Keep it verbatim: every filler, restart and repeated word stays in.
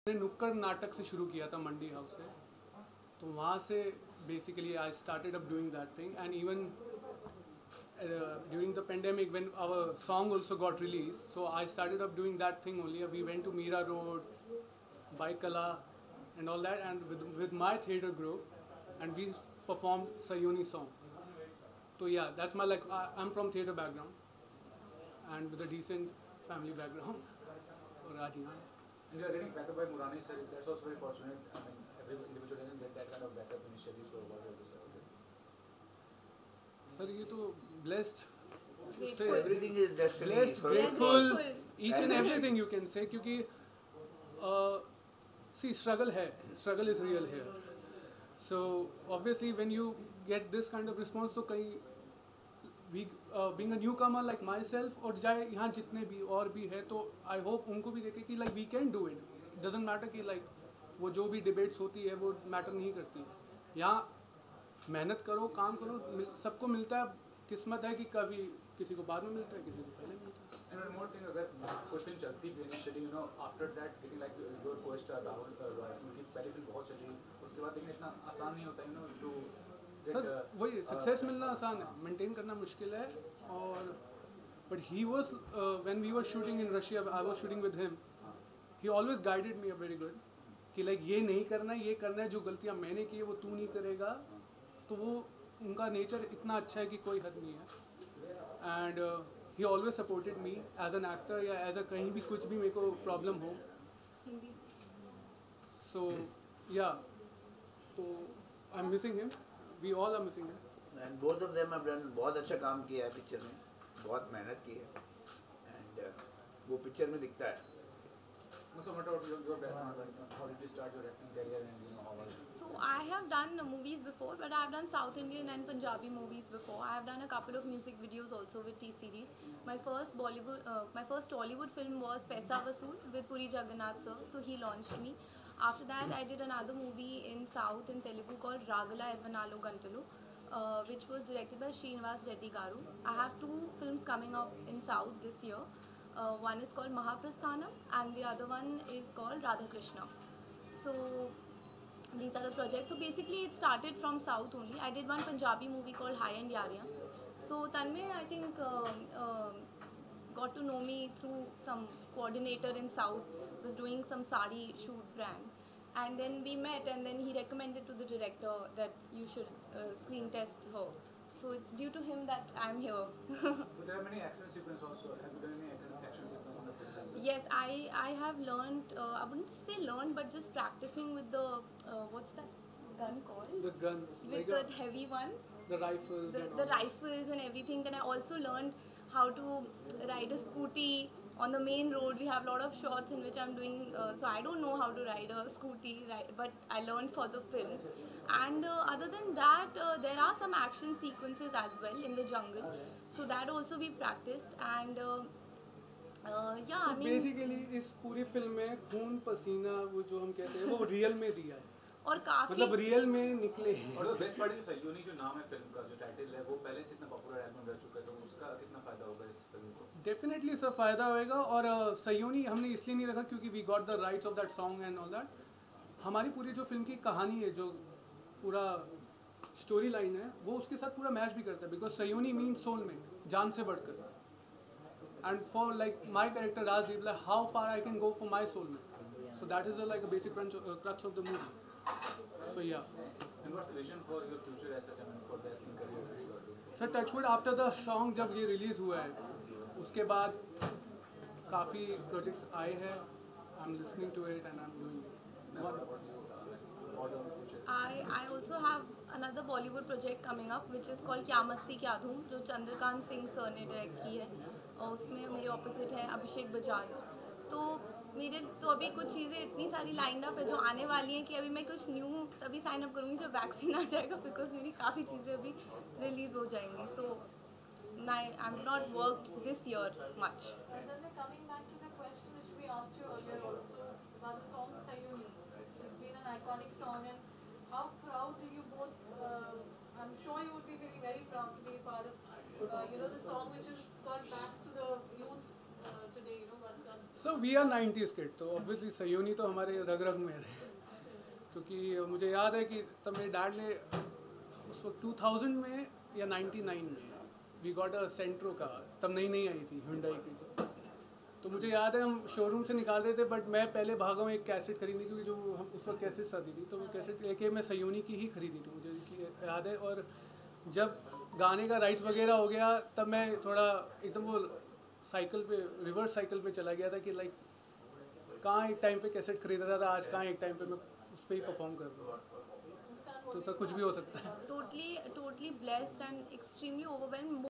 मैंने नुक्कड़ नाटक से शुरू किया था मंडी हाउस से, तो वहाँ से basically I started up doing that thing and even during the pandemic when our song also got released, so I started up doing that thing only. We went to Mira Road, Baikala and all that, and with, with my theatre group, and we performed Sayoni song. So yeah, that's my like I, I'm from theatre background and with a decent family background. Or Raji, and you are getting backup by Murani sir. That's also very fortunate. I mean, every individual doesn't get that kind of backup initially. So what have you said? Sir, ये तो blessed. Say everything is destiny. Blessed, grateful, each and everything you can say, क्योंकि uh, see struggle है, struggle is real here. So obviously when you get this kind of response, तो कहीं we uh, being a newcomer like myself और जाए यहाँ जितने भी और भी है, तो I hope उनको भी देखे कि like we can do it. It doesn't matter कि like वो जो भी debates होती है वो matter नहीं करती. यहाँ मेहनत करो, काम करो, सबको मिलता है. किस्मत है कि कभी किसी को बाद में मिलता है, किसी को पहले मिलता है. And one more thing, अगर कोई फिल्म चलती भी initially, you know, after that getting like your co-star Rahul Roy, उनकी पहली फिल्म बहुत चली, उसके बाद देखना इतना आसान नहीं होता, you know, to सर वही सक्सेस मिलना आसान है, मेंटेन करना मुश्किल है. और but he was when we were shooting in Russia, I was shooting with him, he always guided me a very good कि लाइक ये नहीं करना है, ये करना है, जो गलतियां मैंने की है वो तू नहीं करेगा. तो वो उनका नेचर इतना अच्छा है कि कोई हद नहीं है. And he always supported me as an actor या एज अ कहीं भी कुछ भी मेरे को प्रॉब्लम हो. सो या तो I am missing him. We all are missing it. And both of them have done बहुत अच्छा काम किया है पिक्चर में, बहुत मेहनत की है, and uh, वो पिक्चर में दिखता है. So what about your, your background? How did you start your acting career and you know how was it? So I have done movies before, but I have done South Indian and Punjabi movies before. I have done a couple of music videos also with T-Series. My first Bollywood, uh, my first Tollywood film was Paisa Vasool with Puri Jagannath sir. So he launched me. After that, I did another movie in South in Telugu called Ragala Irvanalo Gantalu, uh, which was directed by Srinivas Reddy Garu. I have two films coming up in South this year. Uh, one is called Mahaprasthanam and the other one is called Radha Krishna. So these are the projects. So basically it started from South only. I did one Punjabi movie called High and Yariyan. So Tanmay, I think, uh, uh, got to know me through some coordinator in South, was doing some sari shoot brand. And then we met and then he recommended to the director that you should uh, screen test her. So it's due to him that I'm here. But there are many action sequences also. Have you done any action sequence on the film? Yes, I, I have learned, uh, I wouldn't say learned, but just practicing with the, uh, what's that gun called? The guns. With like the heavy one. The rifles. The, and the all. rifles and everything. Then I also learned how to ride a scooty. On the main road, we have a lot of shots in which I'm doing, uh, so I don't know how to ride a scooty, right, but I learned for the film. And uh, other than that, uh, there are some action sequences as well in the jungle, so that also we practiced. And uh, uh, yeah, so I mean, basically इस पूरी film में खून पसीना वो जो हम कहते हैं वो रियल में दिया है. और काफी मतलब रियल में निकले हैं. और बेस्ट पार्ट जो सयोनी जो नाम है फिल्म का, जो टाइटल है, वो पहले से इतना पॉपुलर एल्बम रह चुका है, तो उसका कितना फायदा होगा इस फिल्म को? डेफिनेटली सर फायदा होएगा. और uh, सयोनी हमने इसलिए नहीं रखा क्योंकि we got the rights of that song and all that. हमारी पूरी जो फिल्म की कहानी है, जो पूरा स्टोरी लाइन है, वो उसके साथ पूरा मैच भी करता है. बिकॉज सयोनी मीन्स सोलमेट, जान से बढ़कर. And for like my character Rajdeep, like how far I can go for my soulmate. So that is like a basic crux of the movie. So yeah. And what's the vision for your future as such, I mean, for the acting career? Sir, Touchwood after the song जब ये release हुआ है, उसके बाद काफ़ी projects आए हैं. I'm listening to it and I'm doing it. What about you? Uh, what about the future? I I also have another Bollywood project coming up, which is called क्या मस्ती क्या धूम, जो चंद्रकांत सिंह सर ने डायरेक्ट की है. और उसमें मेरे ऑपोजिट है अभिषेक बजाज. तो मेरे तो अभी कुछ चीज़ें इतनी सारी लाइंड अप है जो आने वाली हैं कि अभी मैं कुछ न्यू तभी साइन अप करूँगी जब वैक्सीन आ जाएगा, बिकॉज मेरी काफ़ी चीज़ें अभी रिलीज हो जाएंगी. So I I am not worked this year much. Coming back to the question which we asked you earlier also about the song Sayuni. It's been an iconic song, and how proud do you both? Uh, I'm sure you would be feeling very proud to be a part of, uh, you know, the song which has got back to the youth uh, today. You know, got, got so we are nineties kid, तो obviously Sayoni तो हमारे रग रग में है, क्योंकि मुझे याद है कि तब मेरे डैड ने उस वक्त टू थाउज़ेंड में या नाइन्टी नाइन में वी गॉट अ सेंट्रो का, तब नई नई आई थी हुंडई की। तो तो मुझे याद है हम शोरूम से निकाल रहे थे, बट मैं पहले भागा हूँ एक कैसेट खरीदने, क्योंकि जो हम उस वक्त कैसेट्स आती थी, तो वो कैसेट लेके मैं सयोनी की ही खरीदी थी, मुझे इसलिए याद है। और जब गाने का राइट्स वगैरह हो गया, तब मैं थोड़ा एकदम वो साइकिल पे, रिवर्स साइकिल पे चला गया था कि लाइक कहाँ एक टाइम पे कैसेट खरीद रहा था, आज कहाँ एक टाइम पे मैं उस पर ही परफॉर्म कर रहा हूँ। तो सर कुछ भी हो सकता है। Totally, totally blessed and extremely overwhelmed.